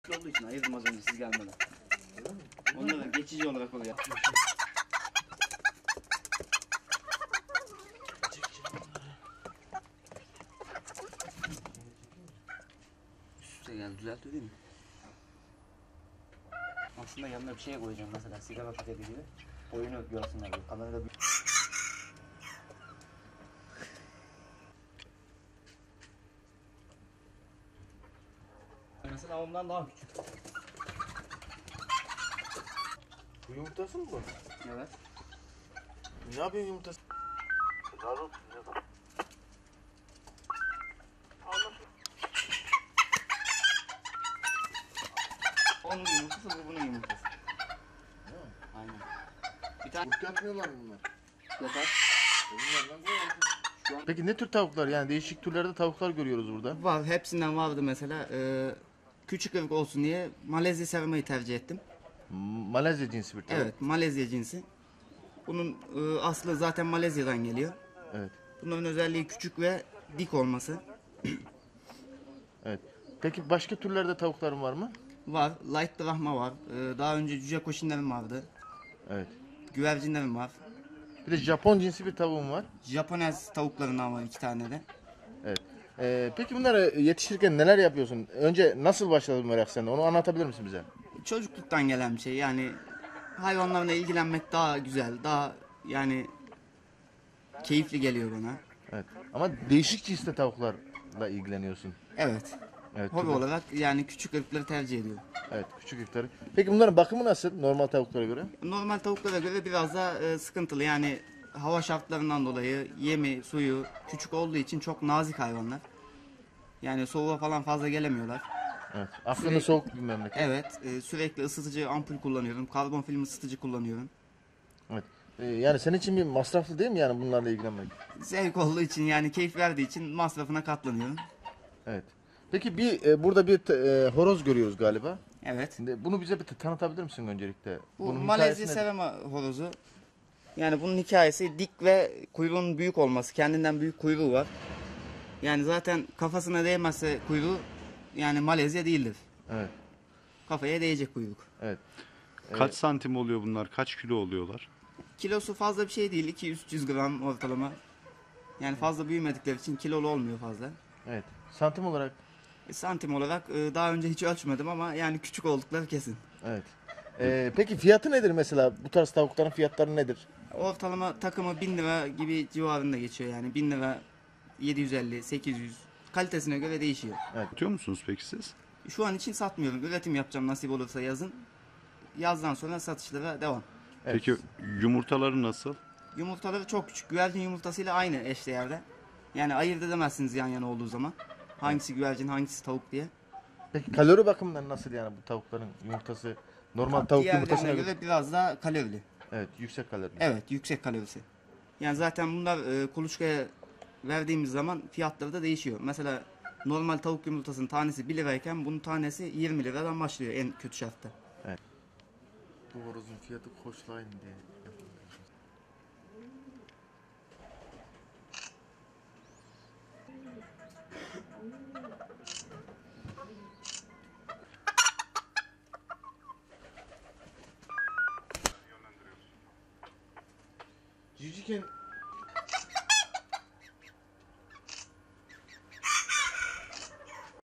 olduğu için ayırdım az önce siz gelmeden. Onları da geçici olarak oraya. Üst üste geldi, düzeltiyor değil mi? Aslında yanına bir şey koyacağım mesela sigara paketi gibi. Oyunu görsünler diye. Kamerada bir... Mesela ondan daha küçük. Bu yumurtası mı bu? Evet. Ne yapıyorsun yumurtası? Onun yumurtası bu bunun yumurtası. Aynen. Bir tane Kurt yapmıyorlar bunlar. yatar. Bunlardan koyalım. Peki ne tür tavuklar, yani değişik türlerde tavuklar görüyoruz burada? Var, hepsinden vardı mesela. Küçük ırk olsun diye Malezya sevmeyi tercih ettim. Malezya cinsi bir tavuk. Evet, Malezya cinsi. Bunun aslı zaten Malezya'dan geliyor. Evet. Bunların özelliği küçük ve dik olması. Evet. Peki başka türlerde tavukların var mı? Var, Light Brahma var. Daha önce cüce koşinlerim vardı. Evet. Güvercinlerim var. Bir de Japon cinsi bir tavuğum var. Japonez tavuklarından var 2 tane de. Evet. Peki bunları yetiştirirken neler yapıyorsun? Önce nasıl başladı bu merak sende? Onu anlatabilir misin bize? Çocukluktan gelen bir şey. Yani hayvanlarla ilgilenmek daha güzel, daha yani keyifli geliyor bana. Evet. Ama değişik cinste tavuklarla ilgileniyorsun. Evet. Evet. Hobi türlü- olarak yani küçük ırkları tercih ediyorum. Evet, küçük ırkları. Peki bunların bakımı nasıl normal tavuklara göre? Normal tavuklara göre biraz da sıkıntılı. Yani hava şartlarından dolayı yemi, suyu küçük olduğu için çok nazik hayvanlar. Yani soğuğa falan fazla gelemiyorlar. Evet. Afyon'da Sürekli- soğuk bir memleket. Evet, sürekli ısıtıcı ampul kullanıyorum. Karbon film ısıtıcı kullanıyorum. Evet. Yani senin için bir masraflı değil mi yani bunlarla ilgilenmek? Zevk olduğu için yani keyif verdiği için masrafına katlanıyorum. Evet. Peki burada bir horoz görüyoruz galiba. Evet. Şimdi bunu bize bir tanıtabilir misin öncelikle? Bu Bunun Malezya hikayesi nedir? Serama horozu. Yani bunun hikayesi dik ve kuyruğunun büyük olması. Kendinden büyük kuyruğu var. Yani zaten kafasına değmezse kuyruğu yani Malezya değildir. Evet. Kafaya değecek kuyruk. Evet. Kaç santim oluyor bunlar? Kaç kilo oluyorlar? Kilosu fazla bir şey değil. 200-300 gram ortalama. Yani fazla büyümedikleri için kilolu olmuyor fazla. Evet. Santim olarak. Santim olarak daha önce hiç ölçmedim ama yani küçük oldukları kesin. Evet. Peki fiyatı nedir mesela? Bu tarz tavukların fiyatları nedir? Ortalama takımı 1000 lira gibi civarında geçiyor yani. 1000 lira 750, 800 kalitesine göre değişiyor. Tutuyor musunuz peki siz? Şu an için satmıyorum. Üretim yapacağım nasip olursa yazın. Yazdan sonra satışlara devam. Evet. Peki yumurtaları nasıl? Yumurtaları çok küçük. Güvercin yumurtasıyla aynı eşdeğerde. Yani ayırt edemezsiniz yan yana olduğu zaman. Hangisi güvercin, hangisi tavuk diye. Peki kalori bakımından nasıl yani bu tavukların yumurtası? Normal tavuk yumurtasına Diğerlerine göre. göre biraz daha kalorili. Evet, yüksek kalori. Evet, yüksek kalorisi. Yani zaten bunlar kuluçkaya verdiğimiz zaman fiyatları da değişiyor. Mesela normal tavuk yumurtasının tanesi 1 lirayken bunun tanesi 20 liradan başlıyor en kötü şartta. Bu horozun fiyatı koşlayın diye. Civcivken